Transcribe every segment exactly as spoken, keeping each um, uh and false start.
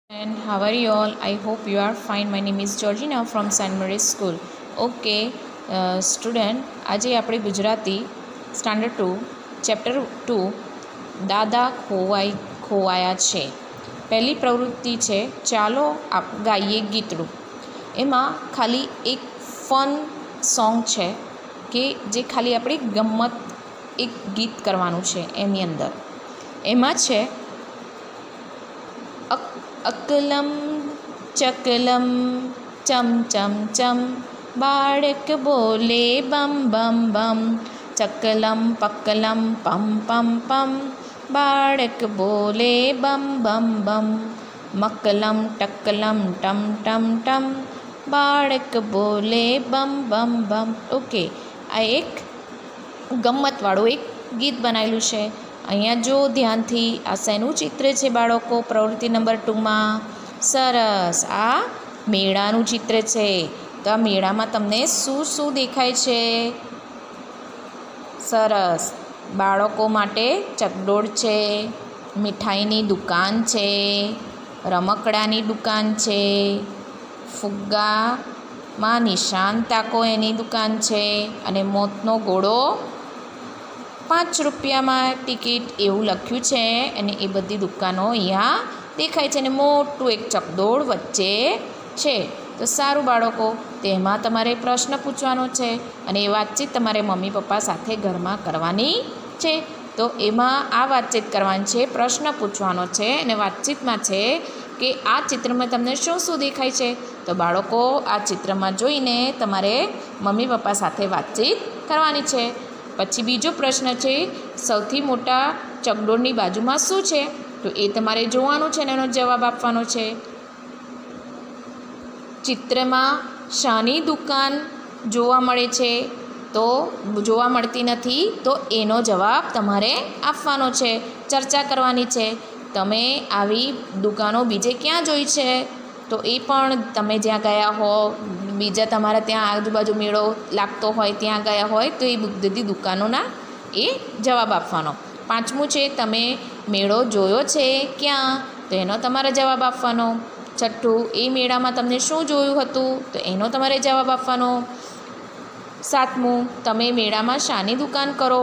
And how are you all? I hope you are fine. My name is Georgina from Saint Mary's School. Okay, uh, student, આજે આપણે Gujarati standard two chapter two દાદા ખોવાઈ ખોવાયા છે. પહેલી પ્રવૃત્તિ છે ચાલો આપ ગાઈએ ગીતડું. એમાં ખાલી એક ફન સોંગ છે કે જે ખાલી આપણે ગમ્મત એક ગીત કરવાનું છે. એની અંદર એમાં છે અકલમ ચકલમ ચમ ચમ ચમ બાળક બોલે બમ બમ બમ ચકલમ પકલમ પમ પમ પમ બાળક બોલે બમ બમ બમ મકલમ ટકલમ ટમ ટમ ટમ બાળક બોલે બમ બમ બમ. ઓકે, આ એક ગમ્મતવાળું એક ગીત બનાવેલું છે. અહીંયા જો ધ્યાનથી, આ શેનું ચિત્ર છે બાળકો પ્રવૃત્તિ નંબર ટુમાં? સરસ, આ મેળાનું ચિત્ર છે. તો આ મેળામાં તમને શું શું દેખાય છે? સરસ, બાળકો માટે ચકડોળ છે, મીઠાઈની દુકાન છે, રમકડાની દુકાન છે, ફુગ્ગામાં નિશાન તાકો એની દુકાન છે, અને મોતનો ઘોડો પાંચ રૂપિયામાં ટિકિટ એવું લખ્યું છે. અને એ બધી દુકાનો અહીંયા દેખાય છે અને મોટું એક ચકડોળ વચ્ચે છે. તો સારું બાળકો, તેમાં તમારે પ્રશ્ન પૂછવાનો છે અને એ વાતચીત તમારે મમ્મી પપ્પા સાથે ઘરમાં કરવાની છે. તો એમાં આ વાતચીત કરવાની છે, પ્રશ્ન પૂછવાનો છે અને વાતચીતમાં છે કે આ ચિત્રમાં તમને શું શું દેખાય છે. તો બાળકો આ ચિત્રમાં જોઈને તમારે મમ્મી પપ્પા સાથે વાતચીત કરવાની છે. પછી બીજો પ્રશ્ન છે, સૌથી મોટા ચકડોળની બાજુમાં શું છે? તો એ તમારે જોવાનું છે અને એનો જવાબ આપવાનો છે. ચિત્રમાં શાની દુકાન જોવા મળે છે? તો જોવા મળતી નથી, તો એનો જવાબ તમારે આપવાનો છે, ચર્ચા કરવાની છે. તમે આવી દુકાનો બીજે ક્યાં જોઈ છે? તો એ પણ તમે જ્યાં ગયા હો, બીજા તમારા ત્યાં આજુબાજુ મેળો લાગતો હોય ત્યાં ગયા હોય તો એ બધી દુકાનોના એ જવાબ આપવાનો. પાંચમું છે, તમે મેળો જોયો છે ક્યાં? તો એનો તમારે જવાબ આપવાનો. છઠ્ઠું, એ મેળામાં તમને શું જોયું હતું? તો એનો તમારે જવાબ આપવાનો. સાતમું, તમે મેળામાં શાની દુકાન કરો?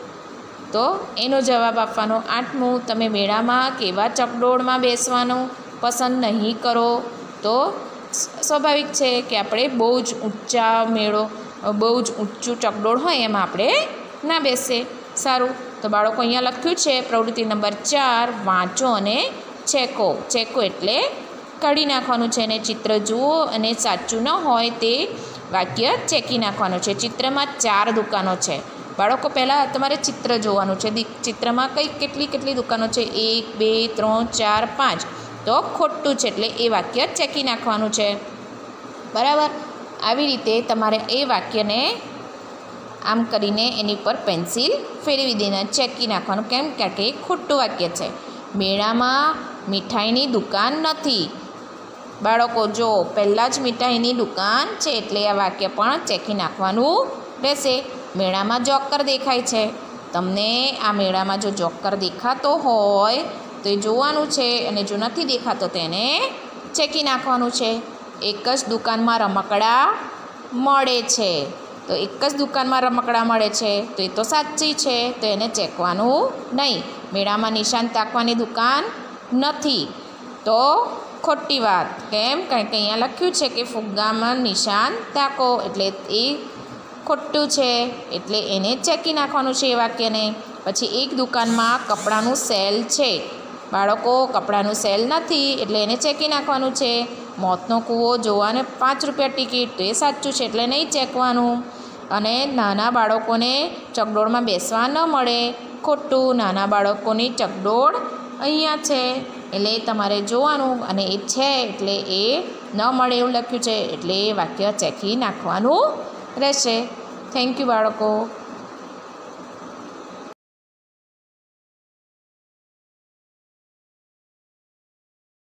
તો એનો જવાબ આપવાનો. આઠમું, તમે મેળામાં કેવા ચકડોળમાં બેસવાનું પસંદ નહીં કરો? તો સ્વાભાવિક છે કે આપણે બહુ જ ઊંચા મેળો, બહુ જ ઊંચું ચકડોળ હોય એમાં આપણે ના બેસે. સારું, તો બાળકો અહીંયા લખ્યું છે પ્રવૃત્તિ નંબર ચાર, વાંચો અને ચેકો. ચેકો એટલે કાઢી નાખવાનું છે અને ચિત્ર જુઓ અને સાચું ન હોય તે વાક્ય ચેકી નાખવાનું છે. ચિત્રમાં ચાર દુકાનો છે બાળકો. પહેલાં તમારે ચિત્ર જોવાનું છે. ચિત્રમાં કઈ કેટલી કેટલી દુકાનો છે? એક, બે, ત્રણ, ચાર, પાંચ. તો ખોટું છે એટલે એ વાક્ય ચેકી નાખવાનું છે. બરાબર, આવી રીતે તમારે એ વાક્યને આમ કરીને એની પર પેન્સિલ ફેરવી દઈને ચેકી નાખવાનું. કેમ? કારણ કે એ ખોટું વાક્ય છે. મેળામાં મીઠાઈની દુકાન નથી. બાળકો જો, પહેલાં જ મીઠાઈની દુકાન છે એટલે આ વાક્ય પણ ચેકી નાખવાનું રહેશે. મેળામાં જોકર દેખાય છે. તમને આ મેળામાં જો જોકર દેખાતો હોય તો એ જોવાનું છે અને જો નથી દેખાતો તેને ચેકી નાખવાનું છે. એક જ દુકાનમાં રમકડા મળે છે. તો એક જ દુકાનમાં રમકડા મળે છે તો એ તો સાચી છે, તો એને ચેકવાનું નહીં. મેળામાં નિશાન તાકવાની દુકાન નથી, તો ખોટી વાત. કેમ? કારણ કે અહીંયા લખ્યું છે કે ફુગ્ગામાં નિશાન તાકો, એટલે એ ખોટું છે એટલે એને ચેકી નાખવાનું છે એ વાક્યને. પછી એક દુકાનમાં કપડાનું સેલ છે. બાળકો, કપડાનું સેલ નથી એટલે એને ચેકી નાખવાનું છે. મોતનો કૂવો જોવાને પાંચ રૂપિયા ટિકિટ, તો એ સાચું છે એટલે નહીં ચેકવાનું. અને નાના બાળકોને ચકડોળમાં બેસવા ન મળે, ખોટું. નાના બાળકોની ચકડોળ અહીંયા છે એટલે તમારે જોવાનું અને એ છે એટલે એ ન મળે એવું લખ્યું છે એટલે એ વાક્ય ચેકી નાખવાનું રહેશે. થેન્ક યુ બાળકો.